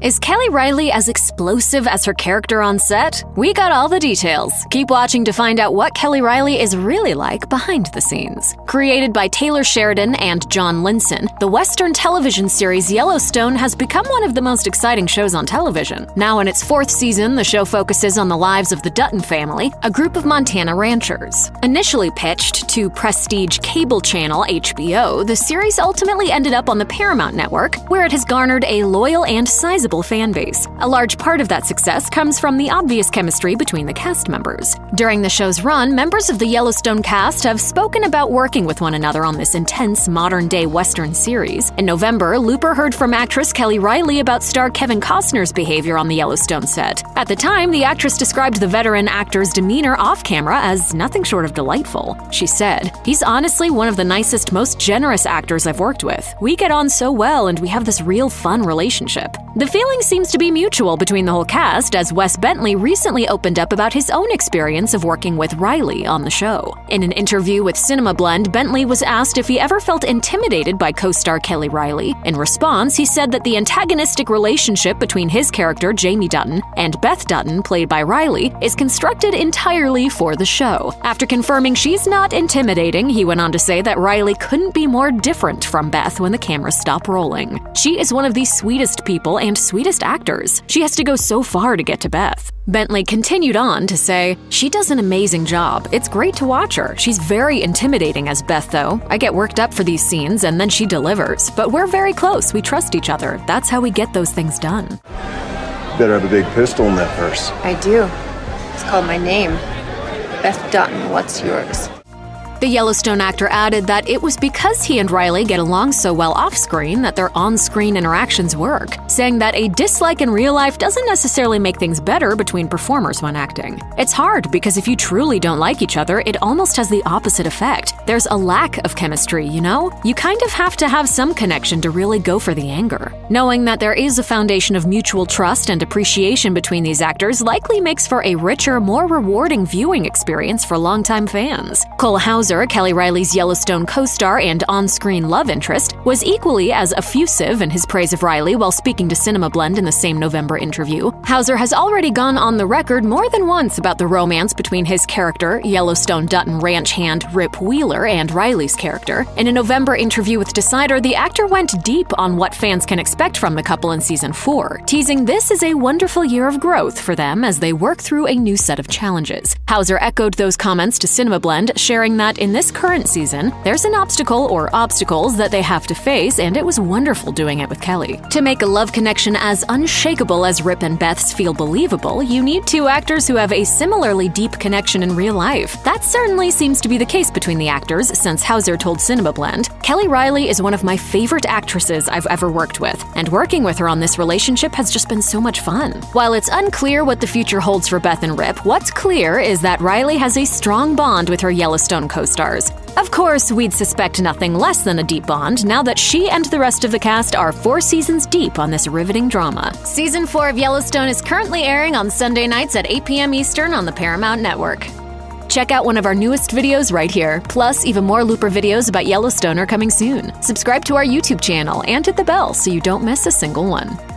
Is Kelly Reilly as explosive as her character on set? We got all the details. Keep watching to find out what Kelly Reilly is really like behind the scenes. Created by Taylor Sheridan and John Linson, the Western television series Yellowstone has become one of the most exciting shows on television. Now in its 4th season, the show focuses on the lives of the Dutton family, a group of Montana ranchers. Initially pitched to prestige cable channel HBO, the series ultimately ended up on the Paramount Network, where it has garnered a loyal and sizable fan base. A large part of that success comes from the obvious chemistry between the cast members. During the show's run, members of the Yellowstone cast have spoken about working with one another on this intense, modern-day Western series. In November, Looper heard from actress Kelly Reilly about star Kevin Costner's behavior on the Yellowstone set. At the time, the actress described the veteran actor's demeanor off-camera as nothing short of delightful. She said, "He's honestly one of the nicest, most generous actors I've worked with. We get on so well and we have this real fun relationship." The feeling seems to be mutual between the whole cast, as Wes Bentley recently opened up about his own experience of working with Reilly on the show. In an interview with Cinema Blend, Bentley was asked if he ever felt intimidated by co-star Kelly Reilly. In response, he said that the antagonistic relationship between his character, Jamie Dutton, and Beth Dutton, played by Reilly, is constructed entirely for the show. After confirming she's not intimidating, he went on to say that Reilly couldn't be more different from Beth when the cameras stop rolling. "She is one of the sweetest people and sweetest actors. She has to go so far to get to Beth." Bentley continued on to say, "She does an amazing job. It's great to watch her. She's very intimidating as Beth, though. I get worked up for these scenes and then she delivers. But we're very close. We trust each other. That's how we get those things done." Better have a big pistol in that purse. I do. It's called my name. Beth Dutton, what's yours? The Yellowstone actor added that it was because he and Reilly get along so well off-screen that their on-screen interactions work, saying that a dislike in real life doesn't necessarily make things better between performers when acting. It's hard because if you truly don't like each other, it almost has the opposite effect. There's a lack of chemistry, you know? You kind of have to have some connection to really go for the anger. Knowing that there is a foundation of mutual trust and appreciation between these actors likely makes for a richer, more rewarding viewing experience for longtime fans. Cole Hauser, Kelly Reilly's Yellowstone co-star and on-screen love interest, was equally as effusive in his praise of Reilly while speaking to Cinema Blend in the same November interview. Hauser has already gone on the record more than once about the romance between his character, Yellowstone Dutton ranch hand Rip Wheeler, and Reilly's character. In a November interview with Decider, the actor went deep on what fans can expect from the couple in Season 4, teasing this is a wonderful year of growth for them as they work through a new set of challenges. Hauser echoed those comments to Cinema Blend, sharing that in this current season, there's an obstacle or obstacles that they have to face, and it was wonderful doing it with Kelly. To make a love connection as unshakable as Rip and Beth's feel believable, you need two actors who have a similarly deep connection in real life. That certainly seems to be the case between the actors, since Hauser told Cinema Blend, "Kelly Reilly is one of my favorite actresses I've ever worked with, and working with her on this relationship has just been so much fun." While it's unclear what the future holds for Beth and Rip, what's clear is that Reilly has a strong bond with her Yellowstone co-stars. Of course, we'd suspect nothing less than a deep bond now that she and the rest of the cast are 4 seasons deep on this riveting drama. Season 4 of Yellowstone is currently airing on Sunday nights at 8 p.m. Eastern on the Paramount Network. Check out one of our newest videos right here. Plus, even more Looper videos about Yellowstone are coming soon. Subscribe to our YouTube channel and hit the bell so you don't miss a single one.